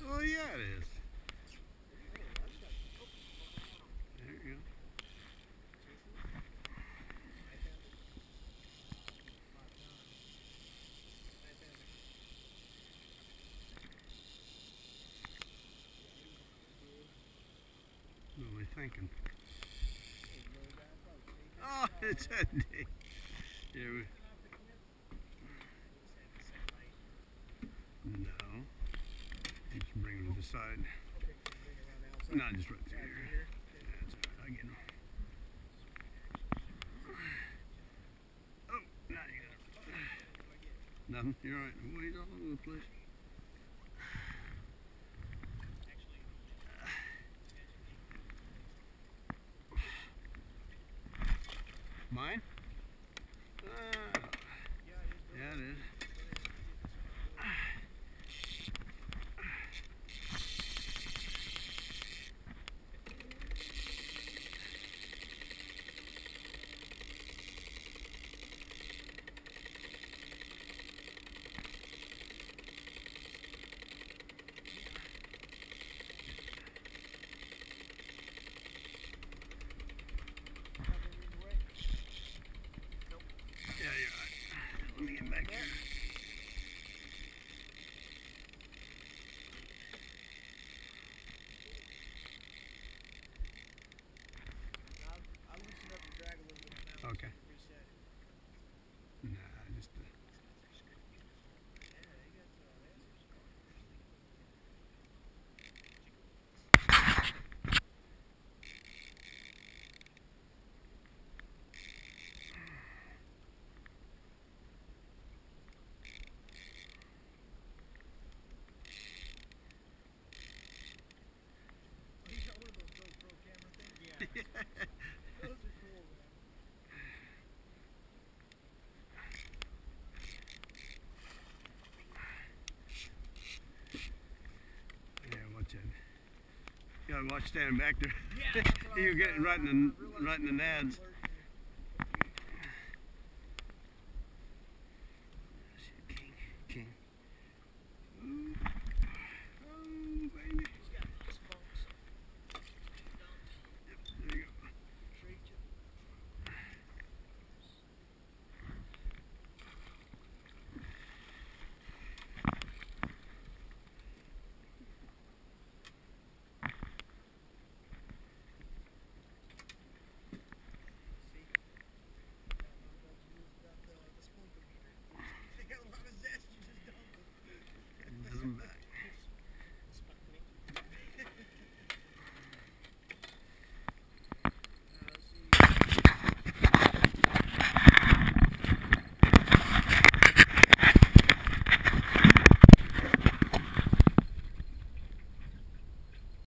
Oh yeah, it is. There you go. What are we thinking? Oh, it's a day. Yeah, no. You just bring it to the side. No, just right through here. That's all right. I get him. Oh, now you got it. Nothing. You're all right. Well, he's all over the place. Mine? Yeah, it is. Yeah, you're right. Let me get back here. Okay. Nah, just Those are cool, man. yeah, watch it. You gotta watch standing back there. Yeah, You're getting right in the nads.